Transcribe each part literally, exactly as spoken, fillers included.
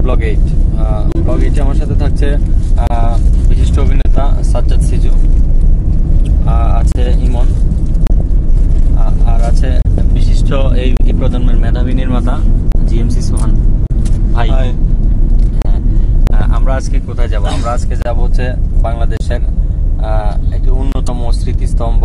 Blog eight. Blog এইটে আমার সাথে থাকছে বিশিষ্ট অভিনেতা সাজ্জাদ সিজু, আছে ইমন, আর আছে বিশিষ্ট এই প্রজন্মের মেধাবী নির্মাতা জিএমসি সোহান ভাই। হ্যাঁ, আমরা আজকে কোথায় যাব? আমরা আজকে যাব হচ্ছে বাংলাদেশের একটি অন্যতম স্মৃতিস্তম্ভ,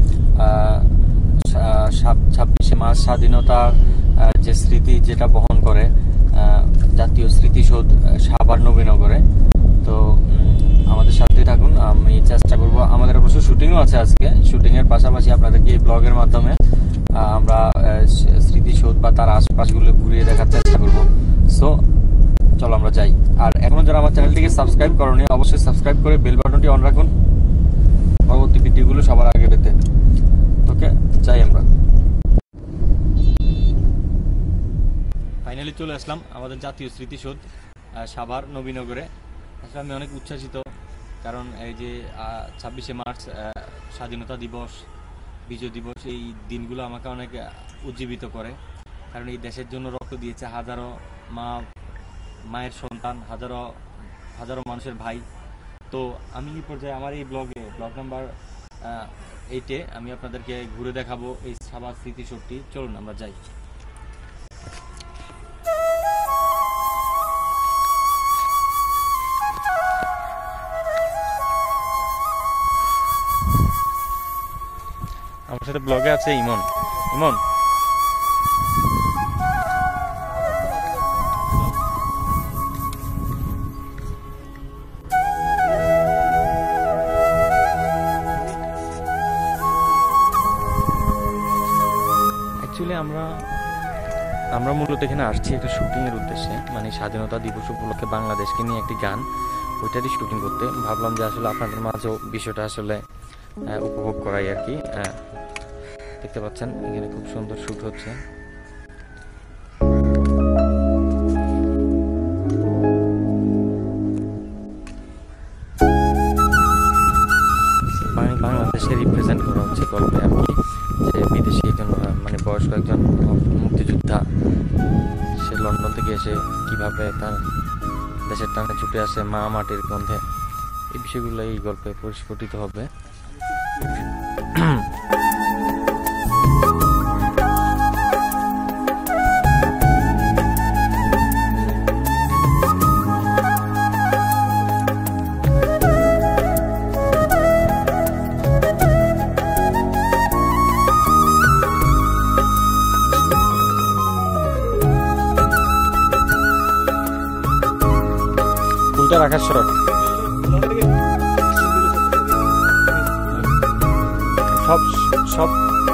ছাব্বিশে মার্চ স্বাধীনতা যে স্মৃতি যেটা বহন করে জাতীয় স্মৃতিসৌধ সাভার নবীনগরে। তো আমাদের সাথে থাকুন, আমি চেষ্টা করব। আমাদের অবশ্য শুটিংও আছে আজকে, শুটিং এর পাশাপাশি আপনাদেরকে এই ব্লগের মাধ্যমে আমরা স্মৃতিসৌধ বা তার আশপাশগুলো ঘুরিয়ে দেখার চেষ্টা করব। সো চলো আমরা যাই। আর এখনো যারা আমার চ্যানেলটিকে সাবস্ক্রাইব করনি অবশ্যই সাবস্ক্রাইব করে বেল বাটনটি অন রাখুন পরবর্তী ভিডিওগুলো সবার আগে পেতে। ওকে, যাই আমরা। ফাইনালি চলে আসলাম আমাদের জাতীয় স্মৃতিসৌধ সাভার নবীনগরে। আসলে আমি অনেক উচ্ছ্বাসিত, কারণ এই যে ছাব্বিশে মার্চ স্বাধীনতা দিবস, বিজয় দিবস, এই দিনগুলো আমাকে অনেক উজ্জীবিত করে। কারণ এই দেশের জন্য রক্ত দিয়েছে হাজারো মা, মায়ের সন্তান, হাজারো হাজারো মানুষের ভাই। তো আমি এই পর্যায়ে আমার এই ব্লগে, ব্লগ নাম্বার এইটে আমি আপনাদেরকে ঘুরে দেখাবো এই সাভার স্মৃতিসৌধটি। চলুন আমরা যাই। আমার সাথে ব্লগে আছে ইমন। ইমন, অ্যাকচুয়ালি আমরা আমরা মূলত এখানে আসছি একটা শুটিং এর উদ্দেশ্যে, মানে স্বাধীনতা দিবস উপলক্ষে বাংলাদেশকে নিয়ে একটি গান, ওইটারই শুটিং করতে ভাবলাম যে আসলে আপনাদের মাঝেও বিষয়টা আসলে উপভোগ করাই আর কি। দেখতে পাচ্ছেন এখানে খুব সুন্দর শুট হচ্ছে। বাংলাদেশকে রিপ্রেজেন্ট করা হচ্ছে গল্পে আর কি, যে বিদেশি একজন মানে বয়স্ক একজন মুক্তিযোদ্ধা, সে লন্ডন থেকে এসে কিভাবে তার দেশের টানে ছুটে আসে মা মাটির গন্ধে, এই বিষয়গুলো এই গল্পে পরিস্ফুটিত হবে। ফুলটা রাখার শট, সব সব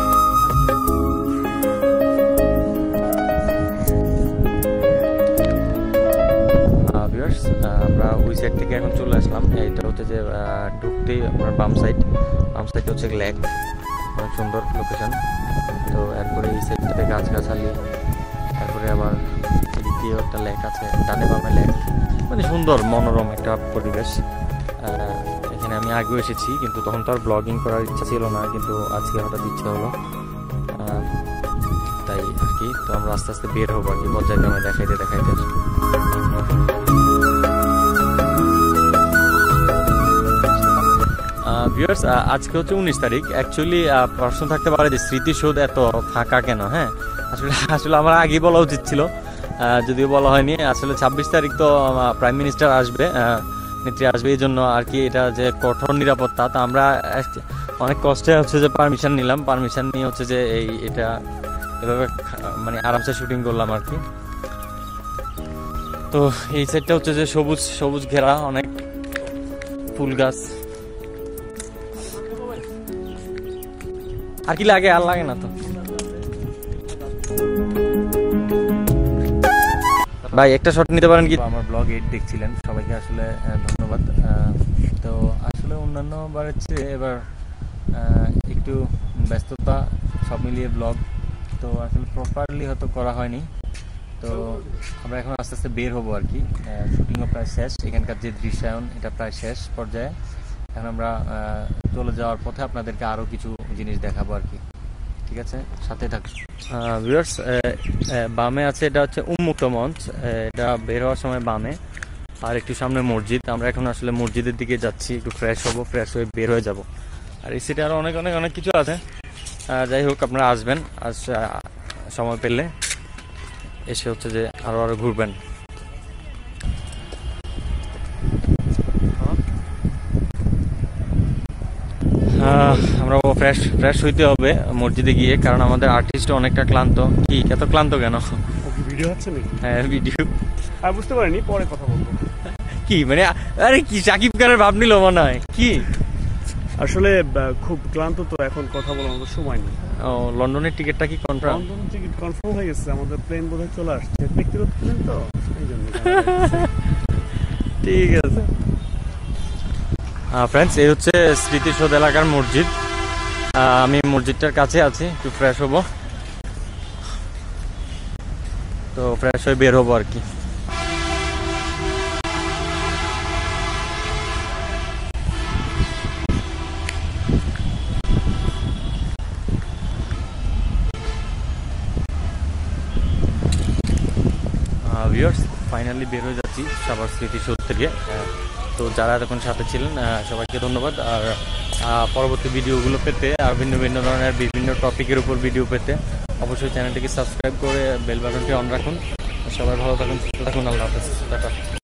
আমরা ওই সাইড থেকে এখন চলে আসলাম। এটা হচ্ছে যে ঢুকতেই আপনার বাম সাইড, বাম সাইড হচ্ছে লেক, অনেক সুন্দর লোকেশন। তো এরপরে এই সাইডটাতে গাছগাছালি, তারপরে আবার দ্বিতীয় একটা লেক আছে, ডানে বামে লেক, মানে সুন্দর মনোরম একটা পরিবেশ। এখানে আমি আগেও এসেছি, কিন্তু তখন তো আর ব্লগিং করার ইচ্ছা ছিল না, কিন্তু আজকে হঠাৎ ইচ্ছা হলো, তাই আর কি। তো আমরা আস্তে আস্তে বের হবো আর কি, পর্যায়ক্রমে দেখাইতে দেখাইতে। ভিউয়ার্স, আজকে হচ্ছে উনিশ তারিখ। অ্যাকচুয়ালি প্রশ্ন থাকতে পারে যে স্মৃতিসৌধ এত ফাঁকা কেন? হ্যাঁ, আসলে আসলে আমার আগেই বলা উচিত ছিল, যদিও বলা হয়নি। আসলে ছাব্বিশ তারিখ তো প্রাইম মিনিস্টার আসবে, নেত্রী আসবে, এই জন্য আর কি এটা যে কঠোর নিরাপত্তা। তো আমরা অনেক কষ্টে হচ্ছে যে পারমিশন নিলাম, পারমিশন নিয়ে হচ্ছে যে এই এটা এভাবে মানে আরামসে শুটিং করলাম আর কি। তো এই সাইডটা হচ্ছে যে সবুজ সবুজ ঘেরা, অনেক ফুল গাছ। আর কি লাগে? আর লাগে না তো ভাই, একটা শট নিতে পারেন কি? আমার ব্লগ এইট দেখছিলেন, সবাইকে আসলে ধন্যবাদ। তো আসলে অন্যান্য বারের চেয়ে এবার একটু ব্যস্ততা, সব মিলিয়ে ব্লগ তো আসলে প্রপারলি হয়তো করা হয়নি। তো আমরা এখন আস্তে আস্তে বের হবো আর কি, শুটিংও প্রায় শেষ, এখানকার যে দৃশ্যায়ন এটা প্রায় শেষ পর্যায়ে। এখন আমরা চলে যাওয়ার পথে আপনাদেরকে আরও কিছু জিনিস দেখাবো আর কি। ঠিক আছে, সাথে থাকুন। ভিউয়ার্স, বামে আছে, এটা হচ্ছে উন্মুক্ত মঞ্চ, এটা বের হওয়ার সময় বামে, আর একটু সামনে মসজিদ। আমরা এখন আসলে মসজিদের দিকে যাচ্ছি, একটু ফ্রেশ হবো, ফ্রেশ হয়ে বের হয়ে যাব। আর এই সিটে আরও অনেক অনেক অনেক কিছু আছে। যাই হোক, আপনারা আসবেন, আজ সময় পেলে এসে হচ্ছে যে আরও আরও ঘুরবেন। আমরা ফ্রেশ ফ্রেশ হইতে হবে মসজিদে গিয়ে, কারণ আমাদের আর্টিস্ট অনেকটা ক্লান্ত। কি এত ক্লান্ত কেন? ভিডিও হচ্ছে নাকি? হ্যাঁ, ভিডিও। আমি বুঝতে পারিনি, পরে কথা বলবো। কি মানে, আরে কি সাকিব খানের ভাব নিল মনে হয় কি? আসলে খুব ক্লান্ত তো, এখন কথা বলার মতো সময় নেই। ও, লন্ডনের টিকিটটা কি কনফার্ম? লন্ডনের টিকিট কনফার্ম হয়ে গেছে, আমাদের প্লেন বোধহয় চলে আসছে, ব্যক্তিগত প্লেন তো, এই জন্য। ঠিক আছে ফ্রেন্ডস, এই হচ্ছে স্মৃতিসৌধ এলাকার মসজিদ। আমি মসজিদটার কাছে আছি, একটু ফ্রেশ হব, তো ফ্রেশ হয়ে বের হবো আর কি। ভিউয়ার্স, ফাইনালি বের হয়ে যাচ্ছি সাভার স্মৃতিসৌধ থেকে। তো যারা এতক্ষণ সাথে ছিলেন সবাইকে ধন্যবাদ। আর পরবর্তী ভিডিওগুলো পেতে আর ভিন্ন ভিন্ন ধরনের বিভিন্ন টপিকের উপর ভিডিও পেতে অবশ্যই চ্যানেলটিকে সাবস্ক্রাইব করে বেল বাটনটি অন রাখুন। সবাই ভালো থাকুন, সুস্থ থাকুন। আল্লাহ হাফেজ, টাটা।